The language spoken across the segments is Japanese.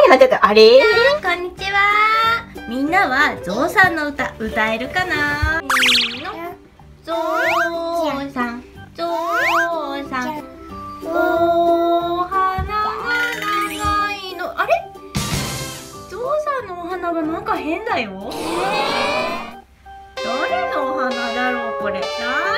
なっちゃった。あれ？ こんにちは。みんなはゾウさんの歌歌えるかな？ゾウさん、ゾウさん、お花が長いの。あれ？ゾウさんのお花がなんか変だよ。誰のお花だろうこれ？誰だ？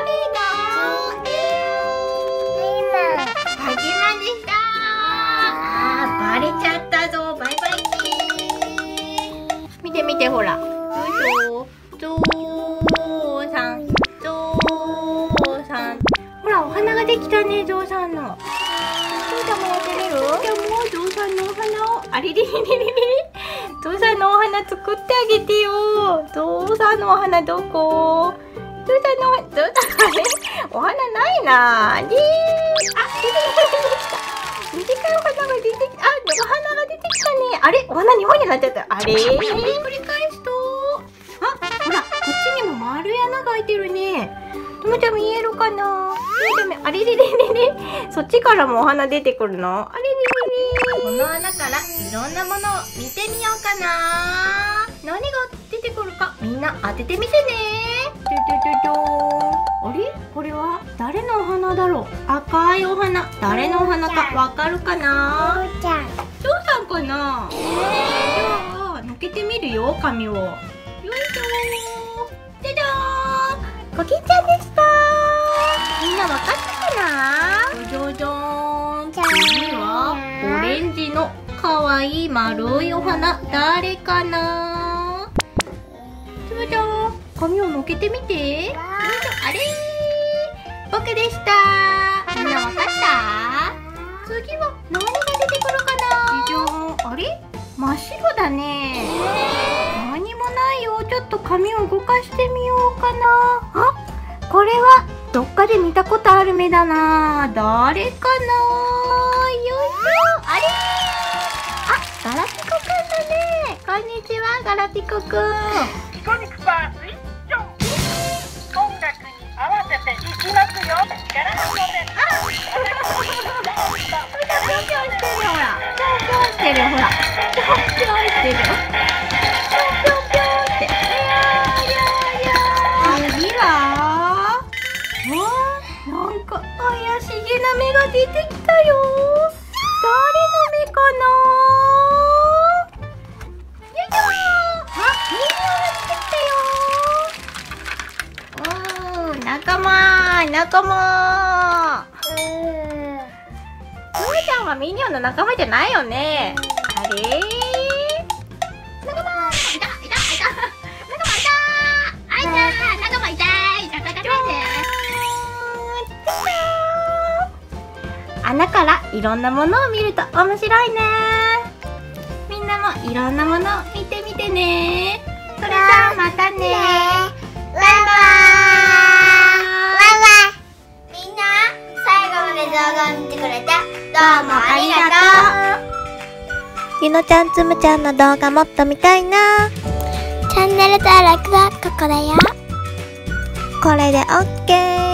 はじまでした。バレちゃったぞ。バイバイキー。見て見てほら。よいしょ。ゾウさん、ゾウさん。ほらお花ができたね、ゾウさんの。ゾウちゃんもやってみる？ゾウちゃんもゾウさんのお花を。あれれれれれれ。ゾウさんのお花作ってあげてよ。ゾウさんのお花どこ？ゾウさんのお花、あれ？お花ないな。でー。あ、出てきた。短いお花が出てきた。お花が出てきたね。あれ？お花2本になっちゃった。あれ？繰り返すと。あ、ほら、こっちにも丸い穴が開いてるね。ともちゃん見えるかな？あれれれれれ。そっちからもお花出てくるの？あれれれれ。この穴からいろんなものを見てみようかな。何が出てくるかみんな当ててみてね。あれ？これは誰のお花だろう？赤いお花。誰のお花かわかるかな？ゾウさん。ゾウさんかな？では、のけてみるよ、紙を。よいしょー。じゃじゃーん。コキンちゃんでした。みんなわかったかな？じゃじゃーん。次は、オレンジのかわいい丸いお花。誰かな？じゃじゃーん。紙をのけてみて。あれー、僕でした。みんなわかった？次は何が出てくるかな？じゃーん。あれ？真っ白だね。何もないよ。ちょっと紙を動かしてみようかな。あ、これはどっかで見たことある目だな。誰かな？よいしょ。あれ？あ、ガラピコくんだね。こんにちは、ガラピコくん。 ピコニクパースイッチオン。音楽に合わせていきますよ。ガラピコです。 ぴょんぴょんしてるほら。ぴょんぴょんしてるほら。ぴょんぴょんしてる。ぴょんぴょんぴょんって。次は？なんか怪しげな目が出てきたよ。誰の目かな？よいしょー。あ、人形が出てきたよ。仲間。ゾウちゃんはミニオンの仲間じゃないよね。あれ？仲間いた。仲間いた。穴からいろんなものを見ると面白いね。みんなもいろんなものを見てみてね。それじゃあまたね。バイバーイ。 みんな最後まで動画を見てくれてどうもありがとう。 ゆのちゃんつむちゃんの動画もっと見たいな。 チャンネル登録はここだよ。 これでオッケー。